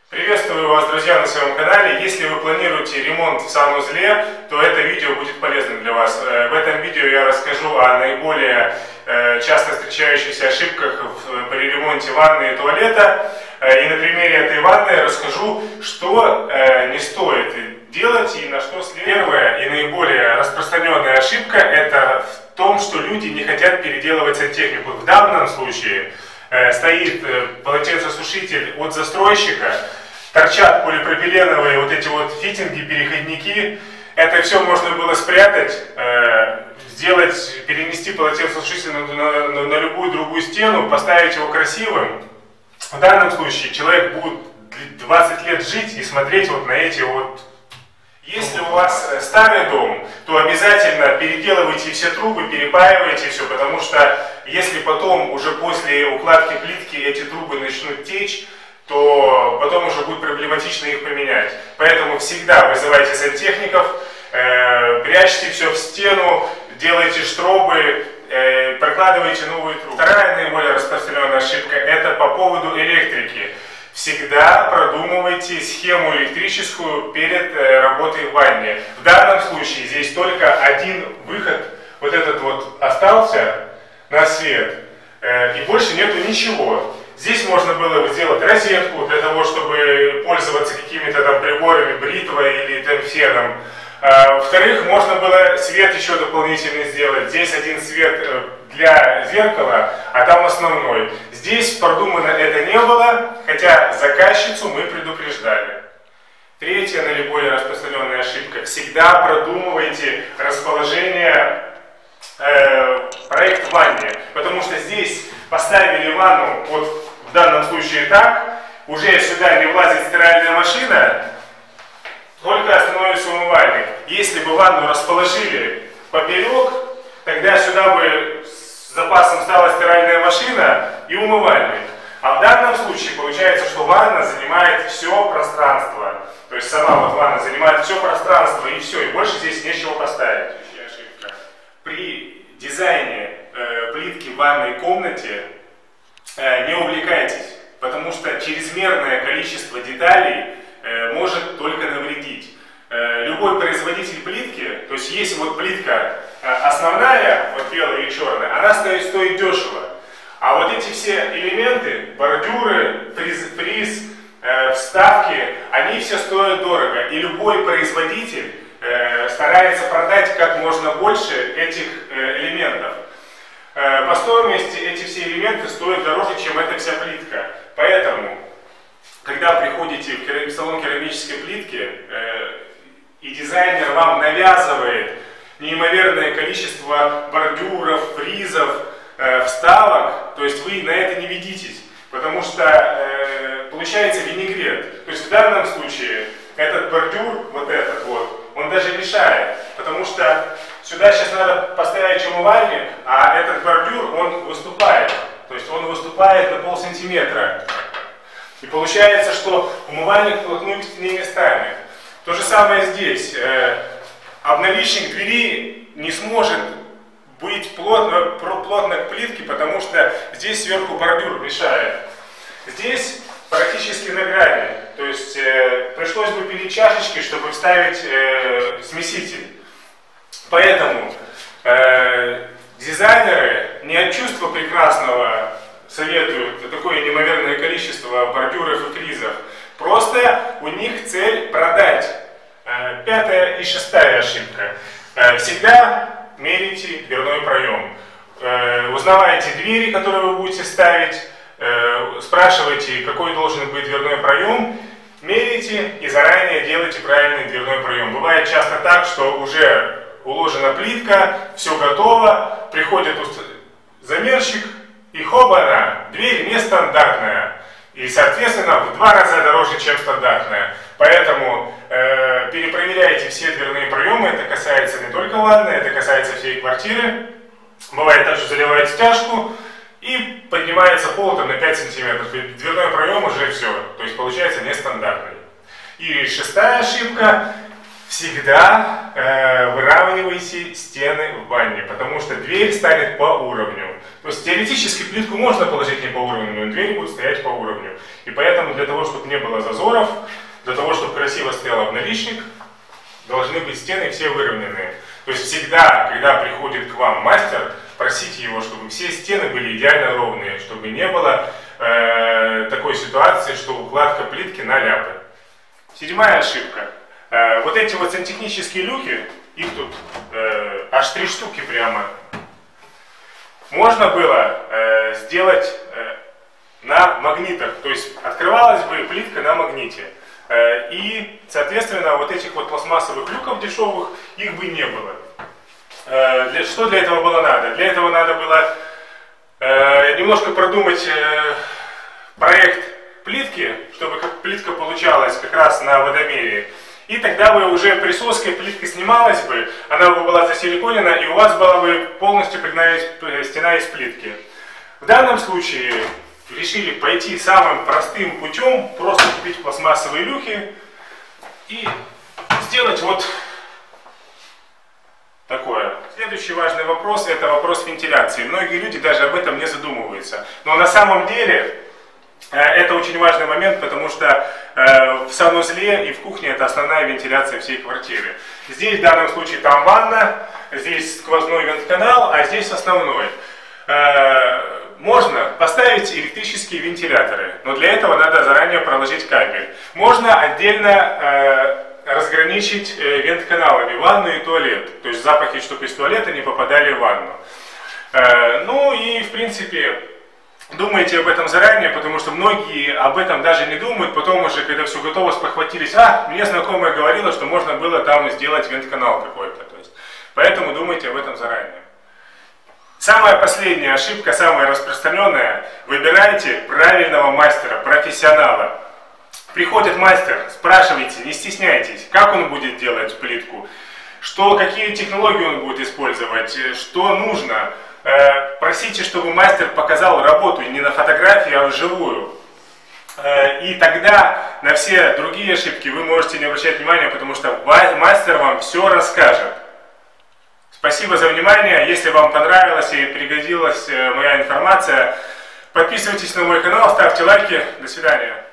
Приветствую вас, друзья, на своем канале. Если вы планируете ремонт в санузле, то это видео будет полезным для вас. В этом видео я расскажу о наиболее часто встречающихся ошибках при ремонте ванны и туалета. И на примере этой ванны расскажу, что не стоит делать и на что следует. Первая и наиболее распространенная ошибка – это в том, что люди не хотят переделывать сантехнику. В данном случае стоит полотенцесушитель от застройщика, торчат полипропиленовые вот эти вот фитинги, переходники. Это все можно было спрятать, перенести полотенцесушитель на любую другую стену, поставить его красивым. В данном случае человек будет 20 лет жить и смотреть вот на эти вот. Если у вас старый дом, то обязательно переделывайте все трубы, перепаивайте все, потому что если потом уже после укладки плитки эти трубы начнут течь, то потом уже будет проблематично их поменять. Поэтому всегда вызывайте сантехников, прячьте все в стену, делайте штробы, прокладывайте новые трубы. Вторая наиболее распространенная ошибка – это по поводу электрики. Всегда продумывайте схему электрическую перед работой в ванне. В данном случае здесь только один выход, вот этот вот остался на свет, и больше нету ничего. Здесь можно было сделать розетку для того, чтобы пользоваться какими-то там приборами, бритвой или там феном. Во-вторых, можно было свет еще дополнительный сделать. Здесь один свет для зеркала, а там основной. Здесь продумано это не было, хотя заказчицу мы предупреждали. Третья наиболее распространенная ошибка. Всегда продумывайте расположение проект ванны, потому что здесь поставили ванну, вот в данном случае так, уже сюда не влазит стиральная машина, только остановится умывальник. Если бы ванну расположили поперек, тогда сюда бы с запасом стала стиральная машина и умывальник. А в данном случае получается, что ванна занимает все пространство. То есть сама вот ванна занимает все пространство и все, и больше здесь нечего поставить. Ошибка. При дизайне плитки в ванной комнате не увлекайтесь, потому что чрезмерное количество деталей может только навредить. Любой производитель плитки, то есть есть вот плитка основная, вот белая и черная, она стоит дешево. А вот эти все элементы, бордюры, фриз, вставки, они все стоят дорого. И любой производитель старается продать как можно больше этих элементов. По стоимости эти все элементы стоят дороже, чем эта вся плитка. Поэтому, когда приходите в салон керамической плитки, и дизайнер вам навязывает неимоверное количество бордюров, фризов, вставок, то есть вы на это не ведитесь, потому что получается винегрет. То есть в данном случае этот бордюр, вот этот вот, он даже мешает, потому что сюда сейчас надо поставить умывальник, а этот бордюр, он выступает, то есть он выступает на полсантиметра. И получается, что умывальник вплотную к стене местами. То же самое здесь. Обналичник двери не сможет быть плотно к плитке, потому что здесь сверху бордюр мешает. Здесь практически на грани. То есть пришлось бы пилить чашечки, чтобы вставить смеситель. Поэтому дизайнеры не от чувства прекрасного советуют такое неимоверное количество бордюров и фризов. Просто у них цель продать. Пятая и шестая ошибка. Всегда мерите дверной проем. Узнавайте двери, которые вы будете ставить, спрашивайте, какой должен быть дверной проем, мерите и заранее делайте правильный дверной проем. Бывает часто так, что уже уложена плитка, все готово, приходит замерщик и хоба-на, дверь нестандартная. И, соответственно, в 2 раза дороже, чем стандартная. Поэтому перепроверяйте все дверные проемы. Это касается не только ванны, это касается всей квартиры. Бывает так, что заливает стяжку и поднимается пол там, на 5 сантиметров. И дверной проем уже все. То есть получается нестандартный. И шестая ошибка. Всегда выравнивайте стены в ванне, потому что дверь станет по уровню. То есть теоретически плитку можно положить не по уровню, но дверь будет стоять по уровню. И поэтому для того, чтобы не было зазоров, для того, чтобы красиво стоял обналичник, должны быть стены все выровненные. То есть всегда, когда приходит к вам мастер, просите его, чтобы все стены были идеально ровные, чтобы не было такой ситуации, что укладка плитки на ляпы. 7-я ошибка. Вот эти вот сантехнические люки, их тут аж 3 штуки прямо, можно было сделать на магнитах. То есть открывалась бы плитка на магните. И, соответственно, вот этих вот пластмассовых люков дешевых, их бы не было. Что для этого было надо? Для этого надо было немножко продумать проект плитки, чтобы плитка получалась как раз на водомере. И тогда бы уже присоской плитка снималась бы, она бы была засиликонена, и у вас была бы полностью пригнанная стена из плитки. В данном случае решили пойти самым простым путем, просто купить пластмассовые люки и сделать вот такое. Следующий важный вопрос – это вопрос вентиляции. Многие люди даже об этом не задумываются. Но на самом деле это очень важный момент, потому что в санузле и в кухне это основная вентиляция всей квартиры. Здесь в данном случае там ванна, здесь сквозной вентканал, а здесь основной. Можно поставить электрические вентиляторы, но для этого надо заранее проложить кабель. Можно отдельно разграничить вентканалами ванну и туалет, то есть запахи, чтобы из туалета не попадали в ванну. Ну и в принципе думайте об этом заранее, потому что многие об этом даже не думают, потом уже, когда все готово, спохватились, мне знакомая говорила, что можно было там сделать вентканал какой-то. Поэтому думайте об этом заранее. Самая последняя ошибка, самая распространенная, выбирайте правильного мастера, профессионала. Приходит мастер, спрашивайте, не стесняйтесь, как он будет делать плитку, какие технологии он будет использовать, что нужно. Просите, чтобы мастер показал работу не на фотографии, а вживую. И тогда на все другие ошибки вы можете не обращать внимания, потому что мастер вам все расскажет. Спасибо за внимание. Если вам понравилась и пригодилась моя информация, подписывайтесь на мой канал, ставьте лайки. До свидания.